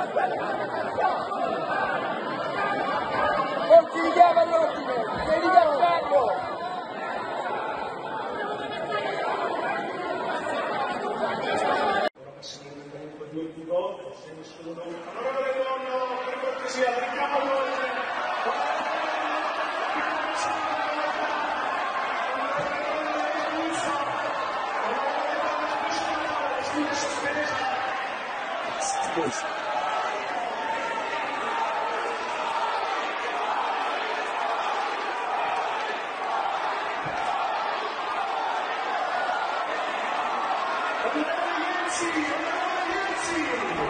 Non ti richiama l'ordine, devi cambiarlo! Se nessuno, onorevole Donno, per cortesia, prendiamo l'ordine. Onorevole Ienzi,